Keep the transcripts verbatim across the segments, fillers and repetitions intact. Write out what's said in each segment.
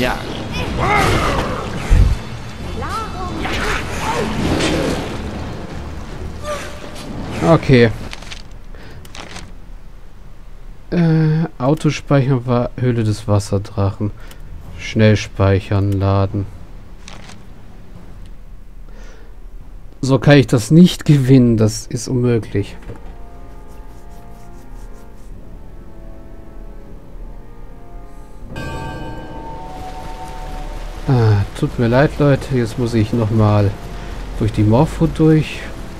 Ja. Okay. Äh, Autospeichern war Höhle des Wasserdrachen. Schnell speichern, laden. So kann ich das nicht gewinnen. Das ist unmöglich. Ah, tut mir leid, Leute. Jetzt muss ich nochmal durch die Morpho durch.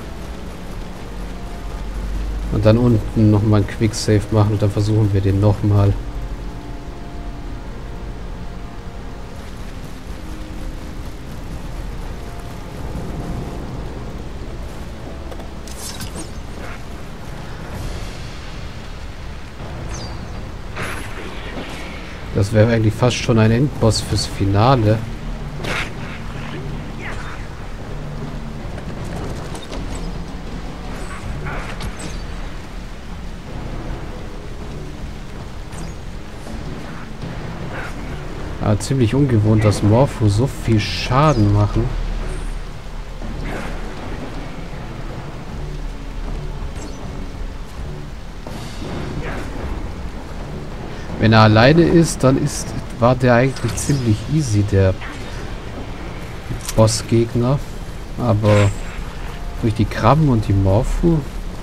Und dann unten nochmal ein Quicksave machen und dann versuchen wir den nochmal. Das wäre eigentlich fast schon ein Endboss fürs Finale. Ah, ziemlich ungewohnt, dass Morpho so viel Schaden machen. Wenn er alleine ist, dann ist war der eigentlich ziemlich easy, der Bossgegner. Aber durch die Krabben und die Morpho,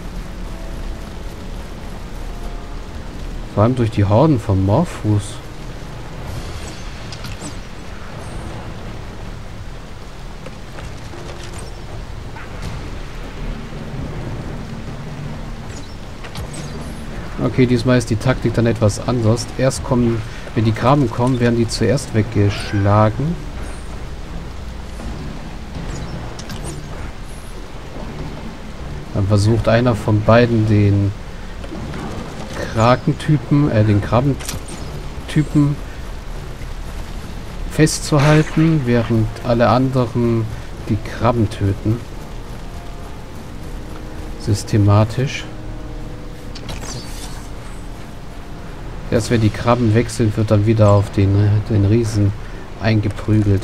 vor allem durch die Horden von Morphos, okay, diesmal ist die Taktik dann etwas anders. Erst kommen, wenn die Krabben kommen, werden die zuerst weggeschlagen. Dann versucht einer von beiden den Krakentypen, äh, den Krabbentypen festzuhalten, während alle anderen die Krabben töten. Systematisch. Erst wenn die Krabben wechseln, wird dann wieder auf den, den Riesen eingeprügelt.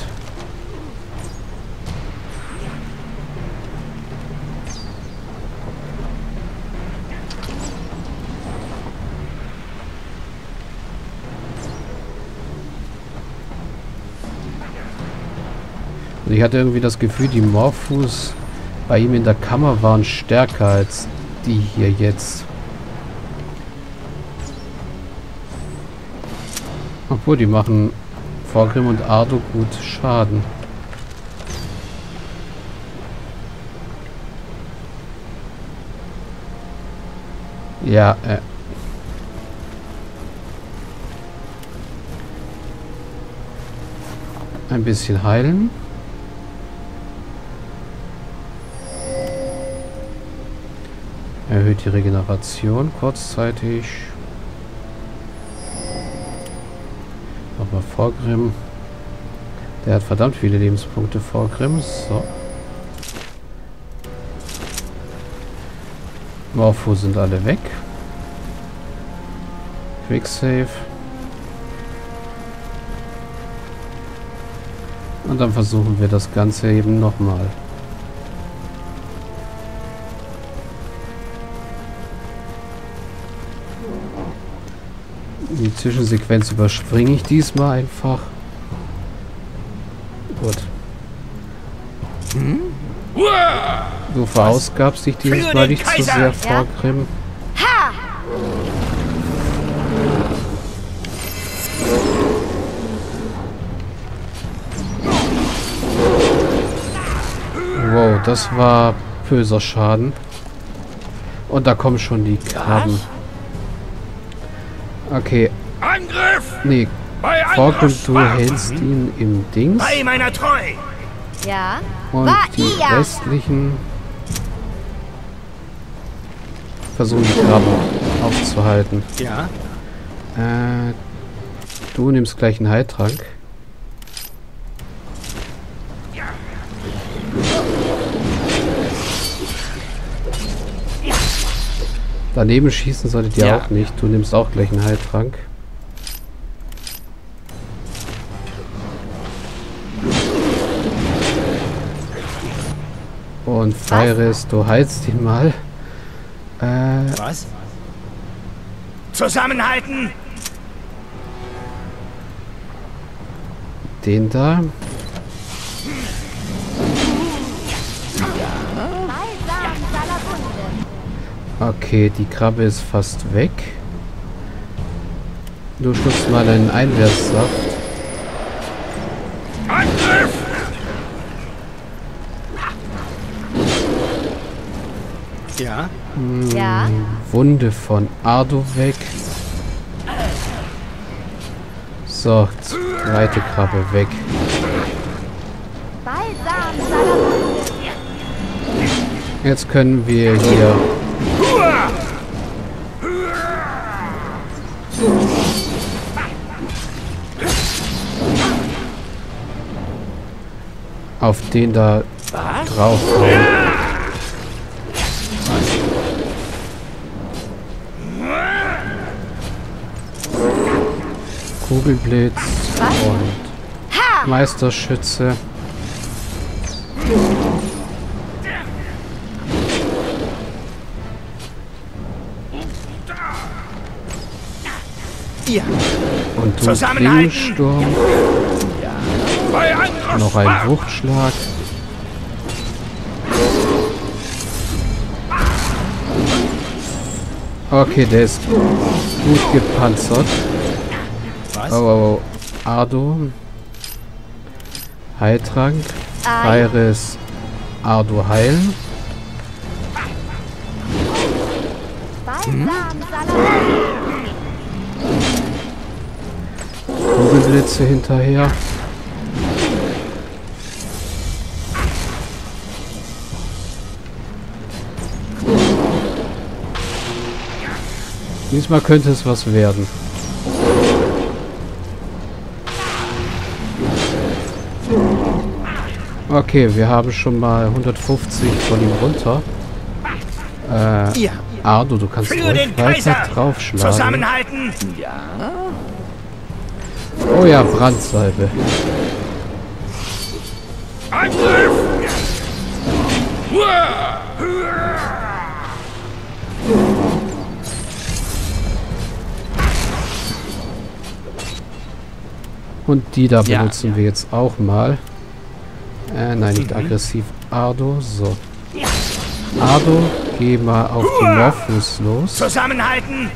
Und ich hatte irgendwie das Gefühl, die Morphos bei ihm in der Kammer waren stärker als die hier jetzt. Obwohl, die machen Vorgrim und Ardo gut Schaden. Ja, äh. Ein bisschen heilen. Erhöht die Regeneration kurzzeitig. Aber Vorgrim, der hat verdammt viele Lebenspunkte, Vorgrim. So. Morpho sind alle weg. Quicksave. Und dann versuchen wir das Ganze eben nochmal. Die Zwischensequenz überspringe ich diesmal einfach. Gut. Hm? Du verausgabst dich dieses Mal nicht zu sehr, Vorgrim. Ha! Wow, das war böser Schaden. Und da kommen schon die Krabben. Okay. Angriff! Nee. Vorgrim, du hältst ihn im Dings. Bei meiner Treu! Ja? Und War die ihr? restlichen versuchen die Krabben aufzuhalten. Ja. Äh, du nimmst gleich einen Heiltrank. Daneben schießen solltet ihr Ja. auch nicht. Du nimmst auch gleich einen Heiltrank. Und Feiris, du heizt ihn mal. Äh, Was? Zusammenhalten! Den da. Okay, die Krabbe ist fast weg. Du schluckst mal einen Einwärtssaft. Angriff! Ja? Hm, Ja? Wunde von Ardo weg. So, zweite Krabbe weg. Balsam Salabunde. Jetzt können wir hier auf den da draufhauen. Kugelblitz und Meisterschütze. Ja. Und du Klingensturm. Noch ein Wuchtschlag. Okay, der ist gut gepanzert. Was? Oh, oh, oh. Ardo. Heiltrank. Feiris. Ardo heilen. Balsam Salabunde. Kugelblitze hinterher. Diesmal könnte es was werden. Okay, wir haben schon mal hundertfünfzig von ihm runter. Äh, Ja. Ardo, du kannst Für ruhig den weiter Kaiser! draufschlagen. Zusammenhalten! Ja. Oh ja, Brandsalbe. Angriff! Und die da Ja. benutzen wir jetzt auch mal. Äh, nein, nicht aggressiv. Ardo, so. Ardo, geh mal auf die Morphus los. Zusammenhalten!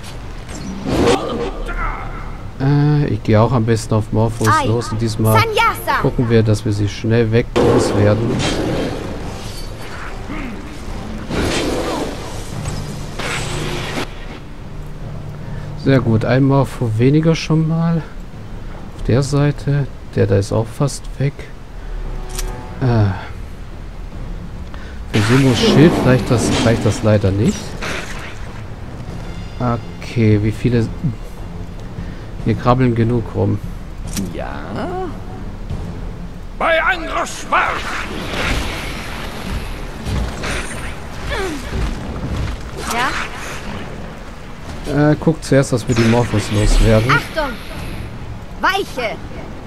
Äh, ich gehe auch am besten auf Morphus Ei. los. Und diesmal Sanyasa. gucken wir, dass wir sie schnell weg loswerden. Sehr gut, ein Morpho weniger schon mal. Auf der Seite. Der da ist auch fast weg. Äh. Für Simos Schild reicht das, reicht das leider nicht. Okay, wie viele... Wir krabbeln genug rum. Ja. Bei Angriffsmarsch! Ja? Äh, guckt zuerst, dass wir die Morphos loswerden. Achtung! Weiche!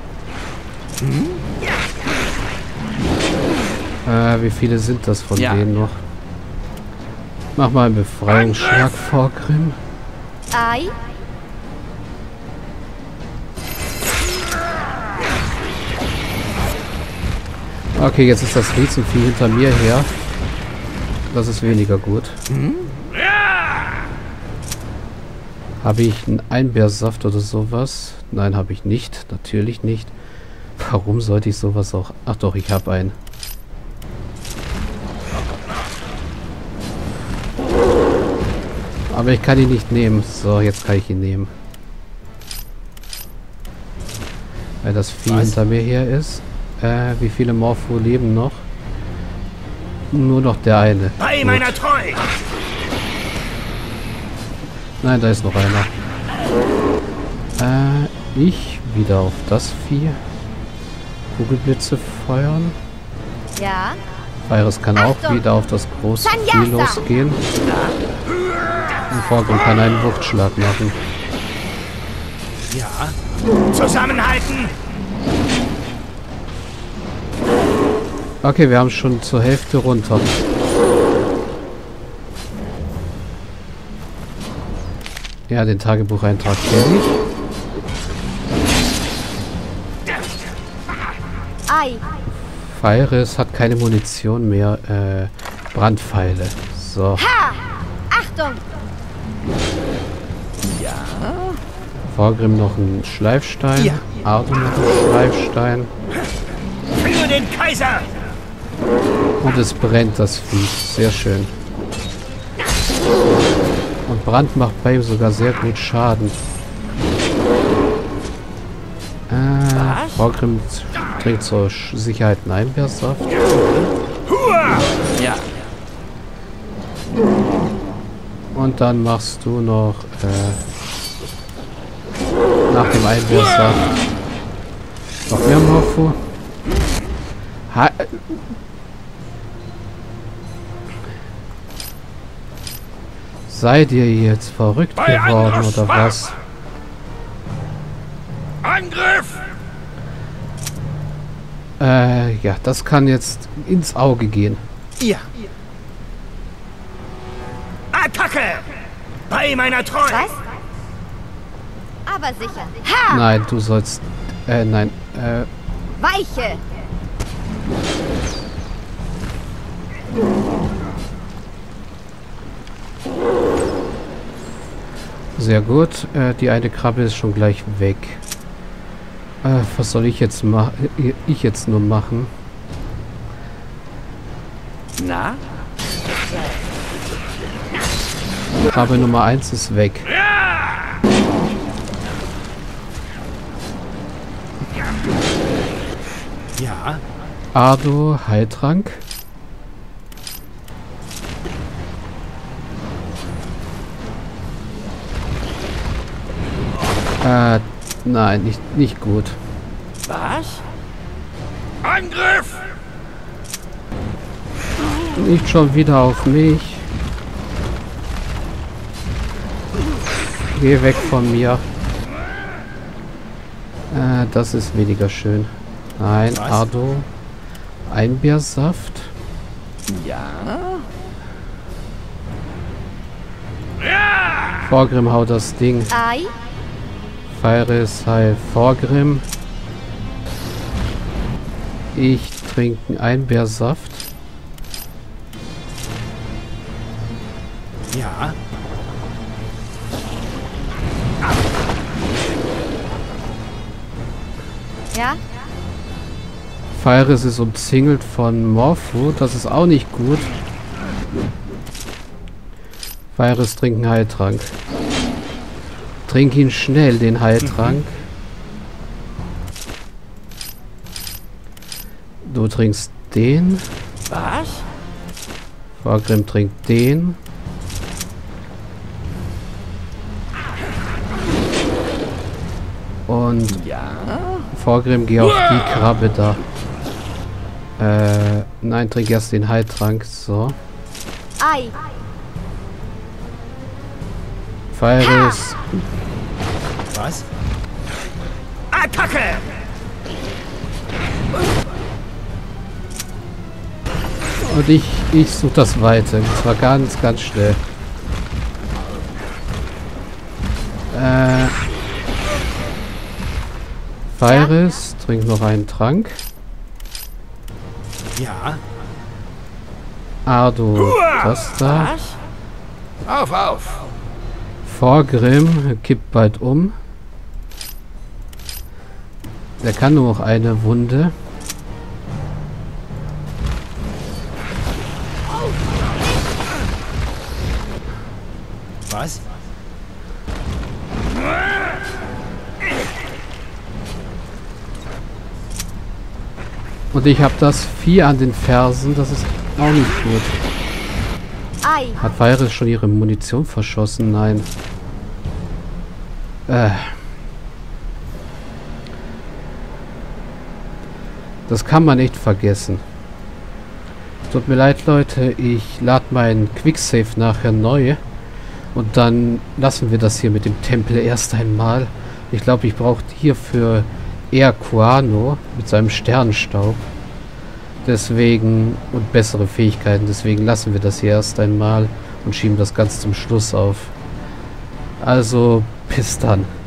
Äh, wie viele sind das von Ja. denen noch? Mach mal einen Befreiungsschlag vor Grimm. Ei? Okay, jetzt ist das Riesenvieh hinter mir her. Das ist weniger gut. Habe ich einen Einbeersaft oder sowas? Nein, habe ich nicht. Natürlich nicht. Warum sollte ich sowas auch... Ach doch, ich habe einen. Aber ich kann ihn nicht nehmen. So, jetzt kann ich ihn nehmen. Weil das Vieh Was? hinter mir her ist. Äh, wie viele Morpho leben noch? Nur noch der eine. Bei Gut. meiner Treu! Nein, da ist noch einer. Äh, ich wieder auf das Vieh. Kugelblitze feuern. Ja? Virus kann auch Achtung! wieder auf das große Vieh Sanyasa! losgehen. Und Vorgrimm kann einen Wuchtschlag machen. Ja. Zusammenhalten! Okay, wir haben schon zur Hälfte runter. Ja, den Tagebucheintrag kenne ich. Ei. Feiris hat keine Munition mehr. Äh, Brandpfeile. So. Ha! Achtung! Ja. Vorgrim noch ein Schleifstein. Ja. Ardo noch ein Schleifstein. Für den Kaiser! Und es brennt, das Vieh. Sehr schön. Und Brand macht bei ihm sogar sehr gut Schaden. Äh, Vorgrim trinkt zur Sch- Sicherheit einen Einbeersaft. Ja. Und dann machst du noch äh, nach dem Einbeersaft noch mehr Morpho. Ha Seid ihr jetzt verrückt Bei geworden Angriff oder Sparta! was? Angriff! Äh, ja, das kann jetzt ins Auge gehen. Ja. Attacke! Bei meiner Treue! Was? Aber sicher. Ha! Nein, du sollst... Äh, nein. Äh, Weiche! sehr gut. Äh, die eine Krabbe ist schon gleich weg. Äh, was soll ich jetzt machen? Ich jetzt nur machen? Na? Krabbe Nummer eins ist weg. Ja. Ardo, Heiltrank. Äh, nein, nicht, nicht gut. Was? Angriff! Nicht schon wieder auf mich. Geh weg von mir. Äh, das ist weniger schön. Nein, Was? Ardo. Einbeersaft. Ja. Vorgrim haut das Ding. Ei. Feiris heil Vorgrim. Ich trinke einen Einbeersaft. Ja. Ja? Feiris ist umzingelt von Morpho. Das ist auch nicht gut. Feiris trinkt einen Heiltrank. Trink ihn schnell, den Heiltrank. Du trinkst den. Was? Vorgrim trinkt den. Und Ja. Vorgrim, geh auf die Krabbe da. Äh, nein, trink erst den Heiltrank. So. Ei. Feiris. Was? Attacke! Und ich, ich suche das Weite. Und zwar ganz, ganz schnell. Äh. Feiris, trink noch einen Trank. Ja. Ardo, das da. Was? Auf, auf! Vorgrim kippt bald um. Der kann nur noch eine Wunde. Was? Und ich habe das Vieh an den Fersen. Das ist auch nicht gut. Ei. Hat Feiris schon ihre Munition verschossen? Nein. Äh. Das kann man nicht vergessen. Tut mir leid, Leute. Ich lade meinen Quicksave nachher neu. Und dann lassen wir das hier mit dem Tempel erst einmal. Ich glaube, ich brauche hierfür eher Kuano mit seinem Sternenstaub. Deswegen, und bessere Fähigkeiten, deswegen lassen wir das hier erst einmal und schieben das ganz zum Schluss auf. Also, bis dann.